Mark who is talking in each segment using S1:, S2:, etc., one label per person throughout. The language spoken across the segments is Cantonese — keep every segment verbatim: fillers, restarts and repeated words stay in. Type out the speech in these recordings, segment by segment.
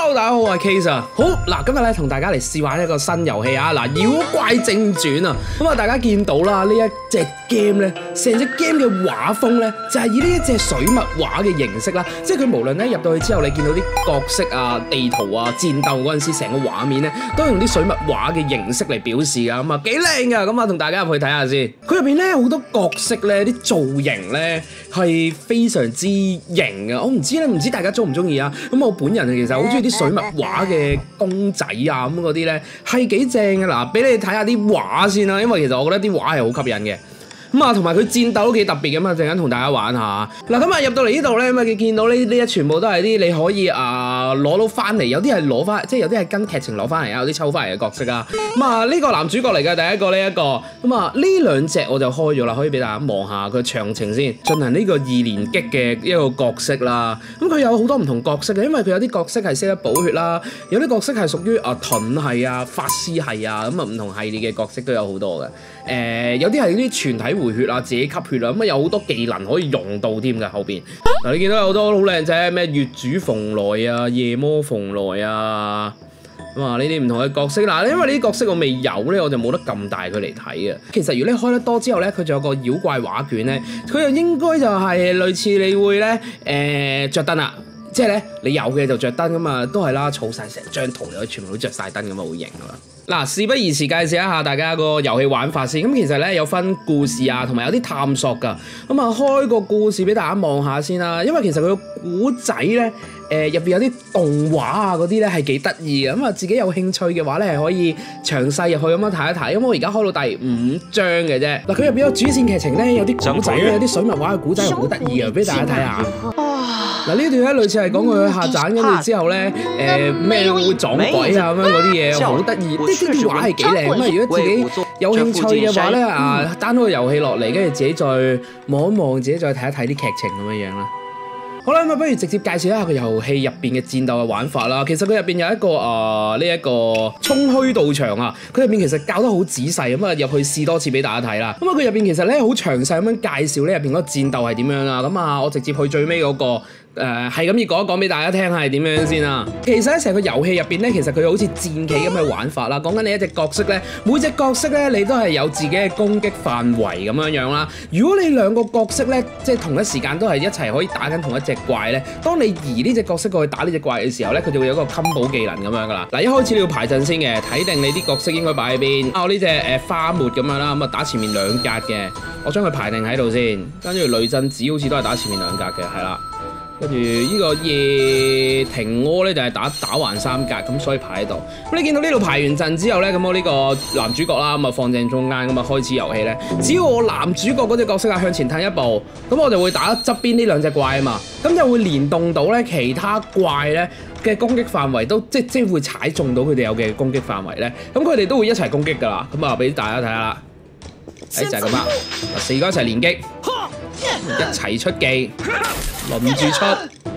S1: Hello， 大家好，我係 Case 啊。好嗱，今日咧同大家嚟試玩一個新遊戲啊。嗱，妖怪正傳啊。咁啊，大家見到啦，呢一隻 game 咧，成隻 game 嘅畫風咧，就係以呢一隻水墨畫嘅形式啦。即係佢無論咧入到去之後，你見到啲角色啊、地圖啊、戰鬥嗰陣時，成個畫面咧都用啲水墨畫嘅形式嚟表示噶。咁啊，幾靚噶。咁啊，同大家入去睇下先。佢入邊咧好多角色咧，啲造型咧係非常之型啊。我唔知咧，唔知大家中唔中意啊？咁我本人其實好中意啲水墨畫嘅公仔啊，咁嗰啲咧係幾正嘅。嗱，俾你睇下啲畫先啦，因為其實我覺得啲畫係好吸引嘅。咁啊，同埋佢戰鬥都幾特別嘅嘛，陣間同大家玩下。嗱，咁啊入到嚟呢度咧，咁啊見到呢呢一全部都係啲你可以啊攞到翻嚟，有啲係攞翻，即係有啲係跟劇情攞翻嚟啊，有啲抽翻嚟嘅角色啊。咁啊呢個男主角嚟嘅第一個呢一個，咁啊呢兩隻我就開咗啦，可以俾大家望下佢詳情先。進行呢個二連擊嘅一個角色啦。咁佢有好多唔同角色嘅，因為佢有啲角色係識得補血啦，有啲角色係屬於啊盾系啊、法師系啊，咁啊唔同系列嘅角色都有好多嘅。誒、呃、有啲係啲全體回血啊，自己吸血啊，咁啊有好多技能可以用到添㗎後邊。嗱，你見到有好多好靚仔，咩月主蓬萊啊、夜魔蓬萊啊，咁啊呢啲唔同嘅角色。嗱，因為呢啲角色我未有咧，我就冇得咁大佢嚟睇嘅。其實如果你開得多之後咧，佢仲有個妖怪畫卷咧，佢又應該就係類似你會咧誒著燈啦。即係咧，你有嘅就着燈咁嘛，都係啦，儲晒成張圖，你可以全部都着晒燈咁啊，好型噶嘛！嗱，事不宜遲，介紹一下大家個遊戲玩法先。咁其實咧有分故事啊，同埋有啲探索噶。咁啊，開個故事俾大家望下先啦。因為其實佢個古仔咧，誒入邊有啲動畫啊嗰啲咧係幾得意嘅。咁啊，自己有興趣嘅話咧，係可以詳細入去咁樣睇一睇。咁我而家開到第五章嘅啫。嗱，佢入邊有主線劇情咧，有啲古仔咧，有啲水墨畫嘅古仔係好得意嘅，俾大家睇下。嗱，呢段咧類似係講佢去下斬，跟住之後咧，誒咩會撞鬼啊咁樣嗰啲嘢，好得意。啲啲畫係幾靚咁啊！如果自己有興趣嘅話咧，啊 download 個遊戲落嚟，跟住自己再望一望，自己再睇一睇啲劇情咁樣樣啦。好啦，咁啊，不如直接介紹一下個遊戲入邊嘅戰鬥嘅玩法啦。其實佢入邊有一個啊呢一個衝虛道場啊，佢入邊其實教得好仔細，咁啊入去試多次俾大家睇啦。咁啊，佢入邊其實咧好詳細咁樣介紹咧入邊嗰個戰鬥係點樣啦。咁啊，我直接去最尾嗰個。誒係咁要講一講俾大家聽係點樣先啊！其實咧成個遊戲入邊咧，其實佢好似戰棋咁嘅玩法啦。講緊你一隻角色咧，每隻角色咧你都係有自己嘅攻擊範圍咁樣樣啦。如果你兩個角色咧，即係同一時間都係一齊可以打緊同一隻怪咧，當你移呢隻角色過去打呢隻怪嘅時候咧，佢就會有一個 combo 技能咁樣噶啦。嗱，一開始你要排陣先嘅，睇定你啲角色應該擺喺邊。啊，我呢隻誒花沫咁樣啦，咁啊打前面兩格嘅，我將佢排定喺度先。跟住雷震子好似都係打前面兩格嘅，係啦。跟住呢個夜庭柯咧就係打打橫三格，咁所以排喺度。咁你見到呢度排完陣之後咧，咁我呢個男主角啦，咁啊放正中間，咁啊開始遊戲咧。只要我男主角嗰隻角色啊向前褪一步，咁我就會打側邊呢兩隻怪啊嘛，咁就會連動到咧其他怪咧嘅攻擊範圍都即即會踩中到佢哋有嘅攻擊範圍咧，咁佢哋都會一齊攻擊噶啦。咁啊俾大家睇下啦，誒就係咁啦，四個一齊連擊，一齊出技。輪住出，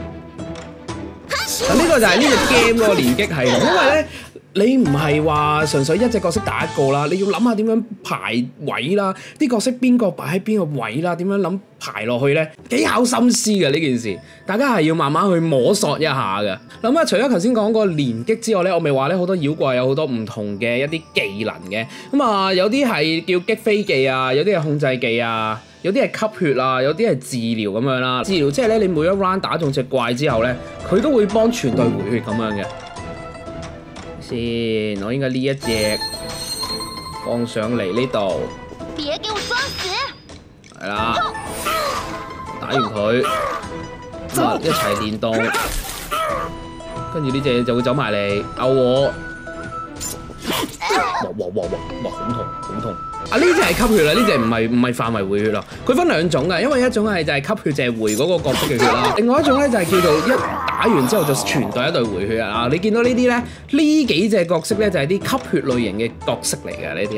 S1: 嗱呢個就係呢隻 game 個連擊系統，因為咧你唔係話純粹一隻角色打一個啦，你要諗下點樣排位啦，啲角色邊個擺喺邊個位啦，點樣諗排落去咧，幾考心思嘅呢件事，大家係要慢慢去摸索一下嘅。咁啊，除咗頭先講個連擊之外咧，我咪話咧好多妖怪有好多唔同嘅一啲技能嘅，咁啊有啲係叫擊飛技啊，有啲係控制技啊。有啲係吸血啊，有啲係治療咁樣啦。治療即係咧，你每一 round 打中隻怪之後咧，佢都會幫全隊回血咁樣嘅。先，我應該呢一隻放上嚟呢度。別給我裝死！係啦，打完佢，咁啊一齊連動，跟住呢隻就會走埋嚟咬我。哇哇哇哇哇！好痛，好痛！啊呢隻係吸血啦，呢隻唔係唔係範圍回血咯。佢分兩種嘅，因為一種係就係吸血，就係回嗰個角色嘅血啦。另外一種咧就係叫做一打完之後就全隊一隊回血啊！你見到呢啲咧，呢幾隻角色咧就係啲吸血類型嘅角色嚟嘅，呢啲係。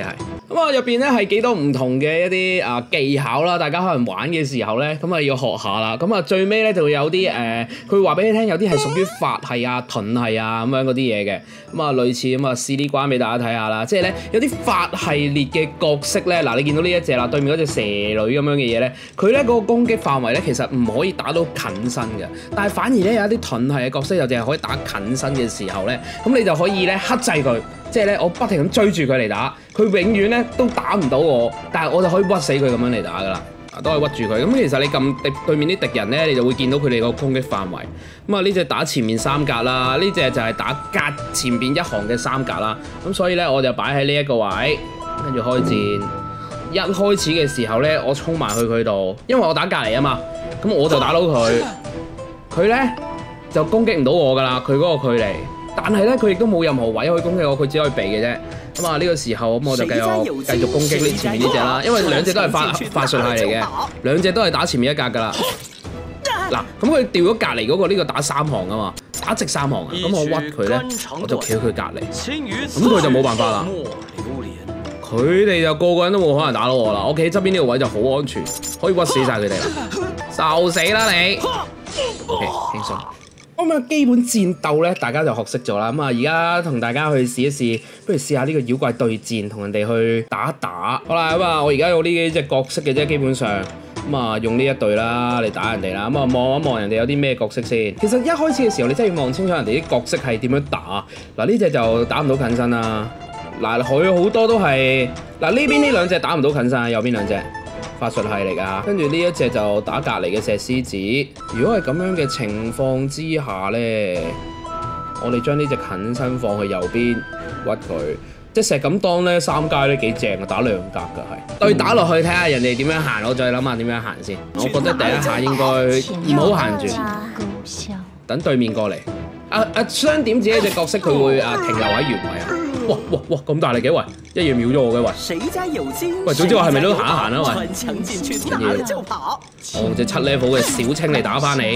S1: 咁啊入邊咧係幾多唔同嘅一啲啊技巧啦，大家可能玩嘅時候咧，咁啊要學下啦。咁啊最尾咧就會有啲誒，佢、呃、會話俾你聽，有啲係屬於法系啊、盾系啊咁樣嗰啲嘢嘅。咁啊類似咁啊試啲關俾大家睇下啦。即係咧有啲法系列嘅角色咧，嗱你見到呢一隻啦，對面嗰隻蛇女咁樣嘅嘢咧，佢咧嗰個攻擊範圍咧其實唔可以打到近身嘅，但係反而咧有一啲盾系嘅角色又淨係可以打近身嘅時候咧，咁你就可以咧克制佢。即係咧，我不停咁追住佢嚟打，佢永遠咧都打唔到我，但係我就可以屈死佢咁樣嚟打噶啦，都係屈住佢。咁其實你撳敵對面啲敵人咧，你就會見到佢哋個攻擊範圍。咁啊呢隻打前面三格啦，呢隻就係打隔前邊一行嘅三格啦。咁所以咧我就擺喺呢一個位，跟住開戰。一開始嘅時候咧，我衝埋去佢度，因為我打隔離啊嘛，咁我就打到佢，佢咧就攻擊唔到我噶啦，佢嗰個距離。但係咧，佢亦都冇任何位可以攻擊我，佢只可以避嘅啫。咁啊，呢個時候咁我就繼續繼續攻擊呢前面呢隻啦，因為兩隻都係法法術系嚟嘅，兩隻都係打前面一格噶啦。嗱，咁佢掉咗隔離嗰個呢個打三行啊嘛，打直三行啊，咁我屈佢咧，我就企喺佢隔離，咁佢就冇辦法啦。佢哋就個個人都冇可能打到我啦，我企喺側邊呢個位就好安全，可以屈死晒佢哋啦，受死啦你 ！OK， 輕鬆。咁啊，基本戰鬥咧，大家就學識咗啦。咁啊，而家同大家去試一試，不如試下呢個妖怪對戰，同人哋去打一打。好啦，咁啊，我而家有呢幾隻角色嘅啫，基本上咁啊，用呢一隊啦嚟打人哋啦。咁啊，望一望人哋有啲咩角色先。其實一開始嘅時候，你真係要望清楚人哋啲角色係點樣打。嗱，呢隻就打唔到近身啦。嗱，佢好多都係嗱呢邊呢兩隻打唔到近身，右邊兩隻。法術系嚟㗎，跟住呢一隻就打隔離嘅石獅子。如果係咁樣嘅情況之下咧，我哋將呢隻近身放去右邊屈佢，即係石咁當咧三階咧幾正啊，打兩格㗎係。對打落去睇下人哋點樣行，我再諗下點樣行先。我覺得第一下應該唔好行住，等對面過嚟。啊啊雙點子呢隻角色佢會啊停留喺原位啊。哇哇哇！咁大力嘅喂，一嘢秒咗我嘅喂。喂，總之我係咪都行一行啊喂？跟住，我隻七 level 嘅小青嚟打翻你。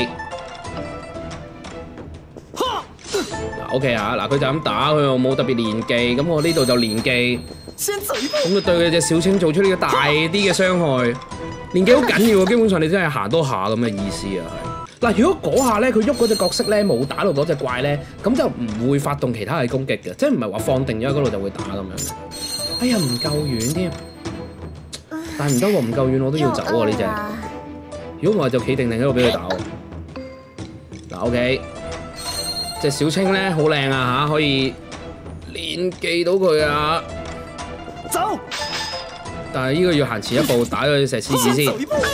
S1: 嗱 OK 啊，嗱佢就咁打，佢又冇特別連技，咁我呢度就連技。咁就對佢隻小青做出呢個大啲嘅傷害。連技好緊要喎，基本上你真係行多下咁嘅意思啊係。嗱，如果嗰下咧佢喐嗰隻角色咧冇打到嗰隻怪咧，咁就唔會發動其他嘅攻擊嘅，即係唔係話放定咗喺嗰度就會打咁樣嘅。哎呀，唔夠遠添，但係唔得喎，唔夠遠我都要走喎呢隻。如果唔係就企定定喺度俾佢打喎。嗱 ，OK， 隻小青咧好靚啊嚇，可以連記到佢啊。走。但係呢個要行前一步打咗隻石獅子先。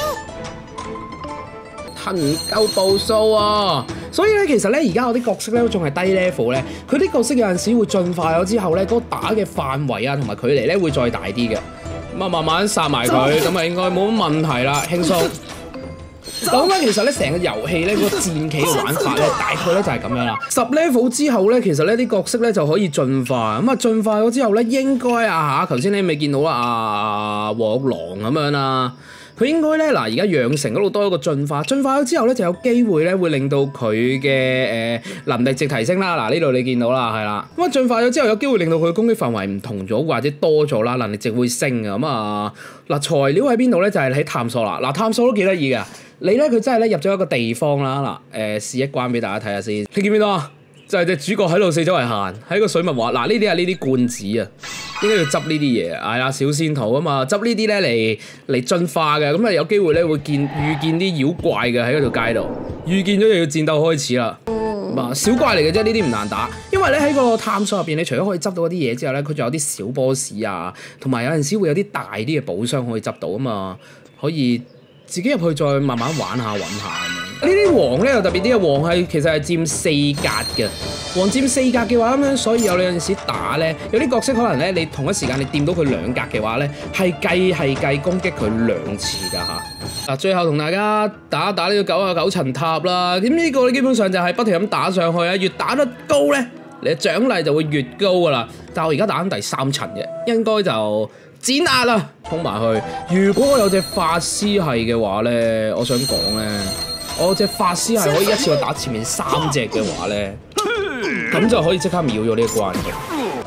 S1: 唔夠步數啊！所以咧，其實咧，而家我啲角色咧都仲係低 level 咧，佢啲角色有陣時會進化咗之後咧，嗰、那個、打嘅範圍啊同埋距離咧會再大啲嘅。咁啊，慢慢殺埋佢，咁啊應該冇乜問題啦，輕鬆。咁咧，其實咧成個遊戲咧嗰、那個戰棋嘅玩法咧，大概咧就係咁樣啦。十 level 之後咧，其實咧啲角色咧就可以進化。咁啊，進化咗之後咧，應該啊嚇，頭先你未見到啦啊，黃狼咁樣啦。佢應該咧嗱，而家養成嗰度多一個進化，進化咗之後咧就有機會咧會令到佢嘅誒能力值提升啦。嗱呢度你見到啦，係啦。咁啊進化咗之後有機會令到佢嘅攻擊範圍唔同咗或者多咗啦，能力值會升嘅。咁啊嗱材料喺邊度咧？就係、是、喺探索啦。嗱探索都幾得意㗎。你咧佢真係咧入咗一個地方啦。嗱誒試一關俾大家睇下先。你見唔見到啊？就係隻主角喺度四周圍行，喺個水墨畫。嗱呢啲係呢啲罐子啊，應該要執呢啲嘢。係啦，小仙桃啊嘛，執呢啲咧嚟嚟進化嘅。咁啊有機會咧會見遇見啲妖怪嘅喺嗰條街度，遇見咗就要戰鬥開始啦。咁啊小怪嚟嘅啫，呢啲唔難打。因為咧喺個探索入邊，你除咗可以執到嗰啲嘢之後咧，佢仲有啲小 boss 啊，同埋有陣時會有啲大啲嘅寶箱可以執到啊嘛，可以自己入去再慢慢玩下揾下咁樣。呢啲王咧又特別啲嘅，王係其實係佔四格嘅，王佔四格嘅話咁樣，所以有陣時打咧，有啲角色可能咧你同一時間你掂到佢兩格嘅話咧，係計係計攻擊佢兩次㗎嚇。嗱，最後同大家打一打呢個九十九層塔啦，咁呢個咧基本上就係不停咁打上去啊，越打得高咧，你嘅獎勵就會越高㗎啦。但係我而家打緊第三層嘅，應該就碾壓啦，衝埋去。如果我有隻法師系嘅話咧，我想講咧。我隻法師係可以一次過打前面三隻嘅話咧，咁就可以即刻秒咗呢一關嘅。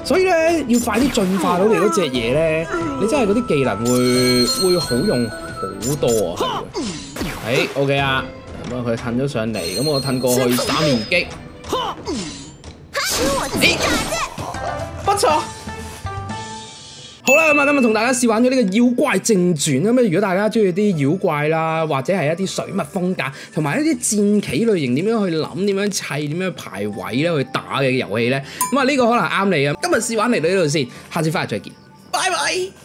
S1: 所以咧要快啲進化到你嗰隻嘢咧，你真係嗰啲技能會會好用好多啊！係，誒 OK 啊，咁啊佢褪咗上嚟，咁我褪過去三連擊，誒，不錯。好啦，咁啊，今日同大家試玩咗呢個《妖怪正傳》咁啊！如果大家中意啲妖怪啦，或者係一啲水墨風格，同埋一啲戰棋類型點樣去諗、點樣砌、點樣排位咧去打嘅遊戲咧，咁啊呢個可能啱你啊！今日試玩嚟到呢度先，下次翻嚟再見，拜拜。